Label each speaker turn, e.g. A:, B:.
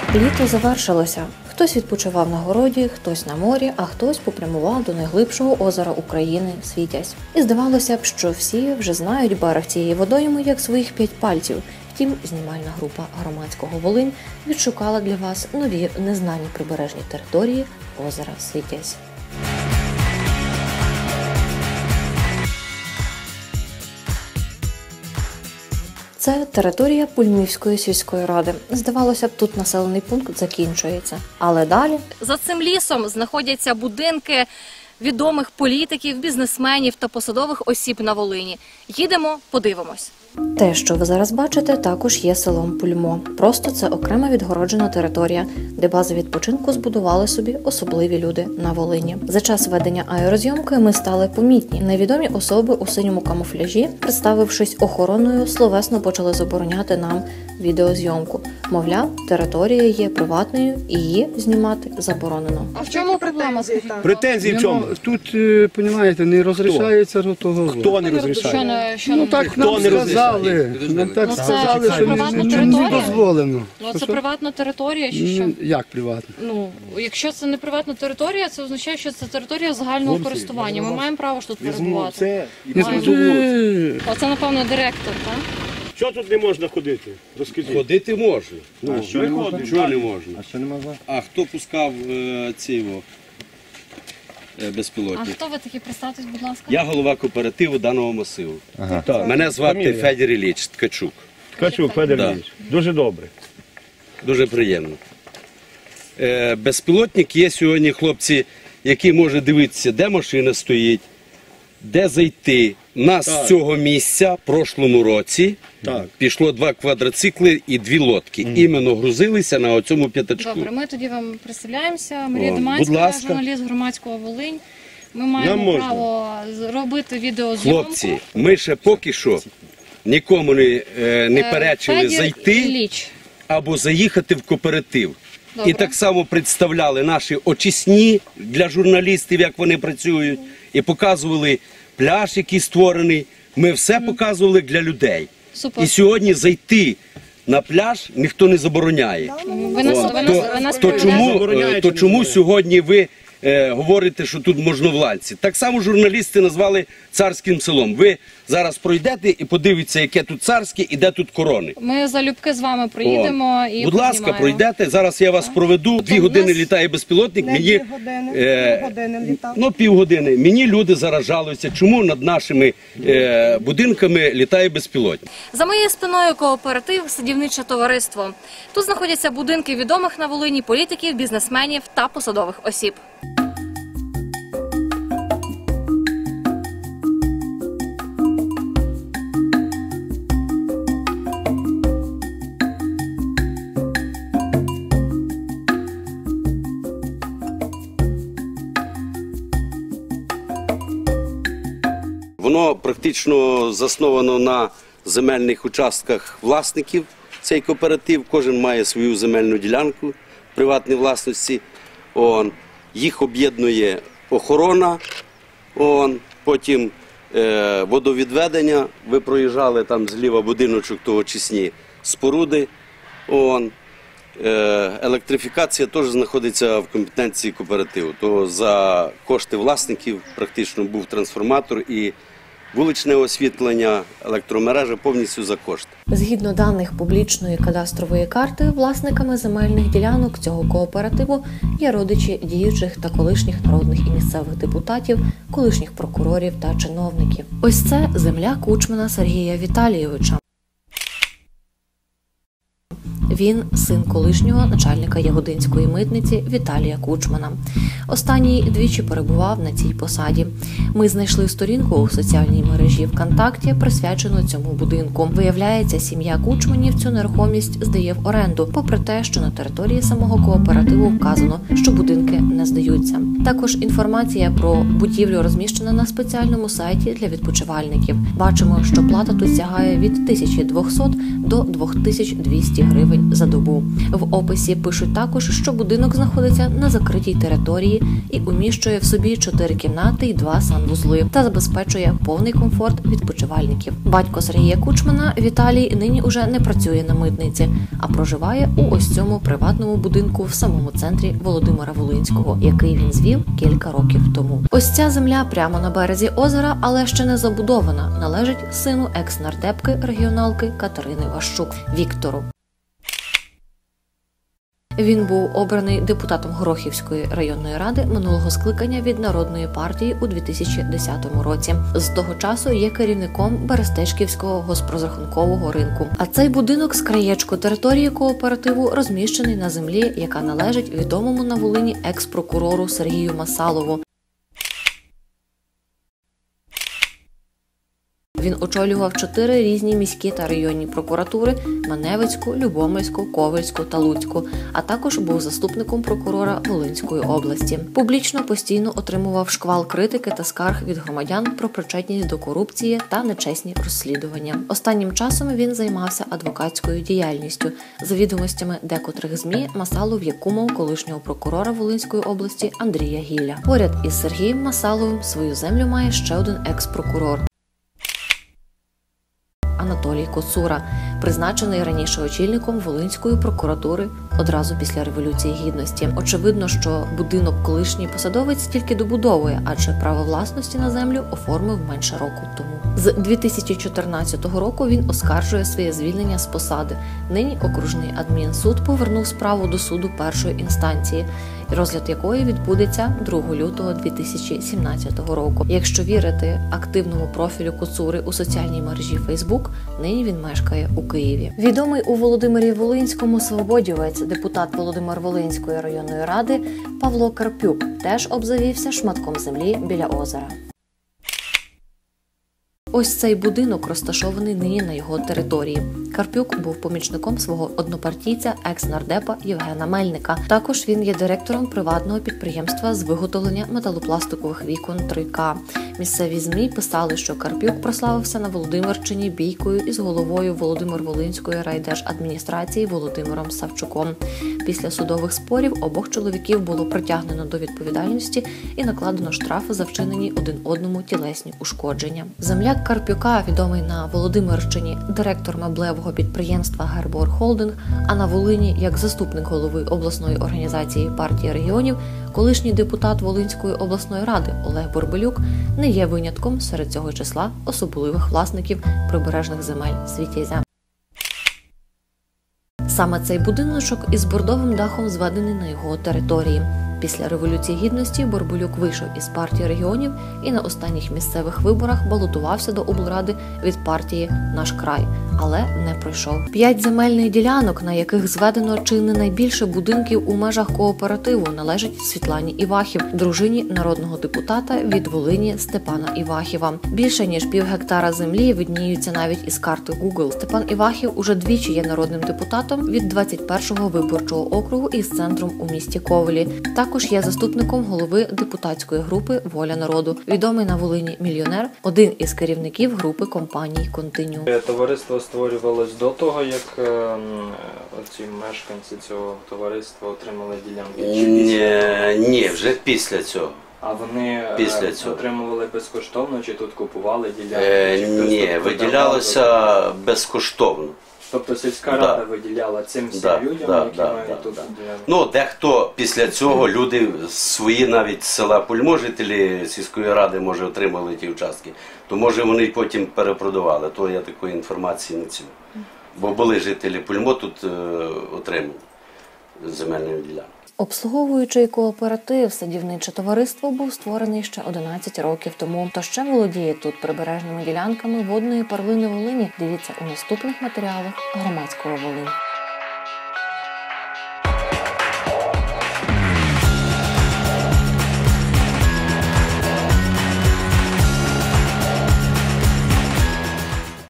A: Літо завершилося. Хтось відпочивав на городі, хтось на морі, а хтось попрямував до найглибшого озера України – Світязь. І здавалося б, що всі вже знають берег цієї водойми як своїх 5 пальців. Втім, знімальна група громадського «Волинь» відшукала для вас нові незнані прибережні території озера Світязь. Це територія Пульмівської сільської ради. Здавалося б, тут населений пункт закінчується. Але далі...
B: За цим лісом знаходяться будинки відомих політиків, бізнесменів та посадових осіб на Волині. Їдемо, подивимось.
A: Те, що ви зараз бачите, також є селом Пульмо. Просто це окрема відгороджена територія, де бази відпочинку збудували собі особливі люди на Волині. За час ведення аерозйомки ми стали помітні. Невідомі особи у синьому камуфляжі, представившись охороною, словесно почали забороняти нам відеозйомку. Мовляв, територія є приватною і її знімати заборонено.
B: А в чому проблема?
C: Претензії в чому?
D: Тут, розумієте, не розрішається того.
C: Хто не розрішає?
D: Ну так нам сказали. Нам так сказали, що не дозволено.
B: Ну це приватна територія чи що?
D: Як приватна?
B: Ну, якщо це не приватна територія, це означає, що це територія загального користування. Ми маємо право ж тут перебувати. Оце, напевно, директор, так?
C: Що тут не можна ходити? Розкажіть.
E: Ходити можна.
C: А що не можна?
E: Чого не можна?
D: А що не можна?
E: А хто пускав ці безпілотні?
B: А хто ви такі? Представтесь, будь ласка.
E: Я голова кооперативу даного масиву. Мене звати Федір Ілліч Ткачук.
C: Ткачук Федір Ілліч. Дуже добре.
E: Дуже приємно. Безпілотник є сьогодні, хлопці, які можуть дивитися, де машина стоїть, де зайти. У нас з цього місця в прошлому році пішло 2 квадроцикли і 2 лодки. Іменно грузилися на оцьому п'ятачку.
B: Добре, ми тоді вам представляємося. Марія Доманська, журналіст громадського «Волинь». Ми маємо право робити відеозйомку.
E: Хлопці, ми ще поки що нікому не перечили зайти або заїхати в кооператив.
B: Добре.
E: І так само представляли наші очисні для журналістів, як вони працюють, і показували пляж, який створений. Ми все показували для людей.
B: Супер.
E: І сьогодні зайти на пляж ніхто не забороняє. То чому сьогодні ви говорите, що тут можновладці? Так само журналісти назвали царським селом. Ви зараз пройдете і подивіться, яке тут царське і де тут корони.
B: Ми залюбки з вами проїдемо і
E: будь ласка, пройдете. Зараз я вас проведу. 2 години літає безпілотник. Мені півгодини. Мені люди зараз жалуються, чому над нашими будинками літає безпілотник.
B: За моєю спиною кооператив «Садівниче товариство». Тут знаходяться будинки відомих на Волині політиків, бізнесменів та посадових осіб.
E: Воно практично засновано на земельних участках власників, цей кооператив. Кожен має свою земельну ділянку в приватній власності. Їх об'єднує охорона, потім водовідведення. Ви проїжджали там зліва будиночок, то очисні споруди. Електрифікація теж знаходиться в компетенції кооперативу. То за кошти власників практично був трансформатор і вуличне освітлення, електромережа повністю за кошти.
A: Згідно даних публічної кадастрової карти, власниками земельних ділянок цього кооперативу є родичі діючих та колишніх народних і місцевих депутатів, колишніх прокурорів та чиновників. Ось це земля Кучмана Сергія Віталійовича. Він – син колишнього начальника Ягодинської митниці Віталія Кучмана. Останній двічі перебував на цій посаді. Ми знайшли сторінку у соціальній мережі ВКонтакті, присвячену цьому будинку. Виявляється, сім'я Кучманів цю нерухомість здає в оренду, попри те, що на території самого кооперативу вказано, що будинки не здаються. Також інформація про будівлю розміщена на спеціальному сайті для відпочивальників. Бачимо, що плата тут сягає від 1200 до 2200 гривень гривень за добу. В описі пишуть також, що будинок знаходиться на закритій території і уміщує в собі 4 кімнати і 2 санвузли та забезпечує повний комфорт відпочивальників. Батько Сергія Кучмана, Віталій, нині уже не працює на митниці, а проживає у ось цьому приватному будинку в самому центрі Володимира-Волинського, який він звів кілька років тому. Ось ця земля прямо на березі озера, але ще не забудована, належить сину екс-нардепки регіоналки Катерини Ващук Віктору. Він був обраний депутатом Горохівської районної ради минулого скликання від Народної партії у 2010 році. З того часу є керівником Берестечківського госпрозрахункового ринку. А цей будинок з краєчку території кооперативу розміщений на землі, яка належить відомому на Волині екс-прокурору Сергію Масалову. Він очолював 4 різні міські та районні прокуратури – Маневицьку, Любомльську, Ковельську та Луцьку, а також був заступником прокурора Волинської області. Публічно постійно отримував шквал критики та скарг від громадян про причетність до корупції та нечесні розслідування. Останнім часом він займався адвокатською діяльністю. За відомостями декотрих ЗМІ, Масалов є кумом колишнього прокурора Волинської області Андрія Гіля. Поряд із Сергієм Масаловим свою землю має ще один екс-прокурор – Анатолій Коцура, призначений раніше очільником Волинської прокуратури одразу після Революції Гідності. Очевидно, що будинок колишній посадовець тільки добудовує, адже право власності на землю оформив менше року тому. З 2014 року він оскаржує своє звільнення з посади. Нині окружний адмінсуд повернув справу до суду першої інстанції, розгляд якої відбудеться 2 лютого 2017 року. Якщо вірити активному профілю Коцури у соціальній мережі Facebook, нині він мешкає у Києві. Відомий у Володимирі-Волинському свободівець, депутат Володимир-Волинської районної ради Павло Карпюк теж обзавівся шматком землі біля озера. Ось цей будинок розташований нині на його території. Карпюк був помічником свого однопартійця, екс-нардепа Євгена Мельника. Також він є директором приватного підприємства з виготовлення металопластикових вікон 3К. Місцеві ЗМІ писали, що Карпюк прославився на Володимирщині бійкою із головою Володимир-Волинської райдержадміністрації Володимиром Савчуком. Після судових спорів обох чоловіків було притягнено до відповідальності і накладено штрафи за вчинені один одному тілесні ушкодження. Земляк Карпюка, відомий на Володимирщині директор меблевого підприємства «Гербор Холдинг», а на Волині як заступник голови обласної організації партії регіонів, колишній депутат Волинської обласної ради Олег Борбелюк не є винятком серед цього числа особливих власників прибережних земель Світязя. Саме цей будиночок із бордовим дахом зведений на його території. Після Революції Гідності Борбелюк вийшов із партії регіонів і на останніх місцевих виборах балотувався до облради від партії «Наш край», але не пройшов. 5 земельних ділянок, на яких зведено чи не найбільше будинків у межах кооперативу, належить Світлані Івахів, дружині народного депутата від Волині Степана Івахіва. Більше ніж півгектара землі видніються навіть із карти Google. Степан Івахів уже двічі є народним депутатом від 21-го виборчого округу із центром у місті Ковелі. Також є заступником голови депутатської групи «Воля народу», відомий на Волині мільйонер, один із керівників групи компаній «Континю».
F: Товариство створювалось до того, як ці мешканці цього товариства отримали ділянки?
E: Ні, вже після цього.
F: А вони отримували безкоштовно, чи тут купували ділянки?
E: Ні, виділялося безкоштовно.
F: Тобто сільська рада виділяла цим всім людям, які мають тут ділянки?
E: Ну, дехто після цього, люди свої навіть з села Пульмо, жителі сільської ради, може, отримали ті участки, то може вони потім перепродавали, то я такої інформації не ціню. Бо були жителі Пульмо, тут отримали земельну ділянку.
A: Обслуговуючий кооператив «Садівниче товариство» був створений ще 11 років тому. То ще володіє тут прибережними ділянками водної перлини Волині. Дивіться у наступних матеріалах Громадського Волинь.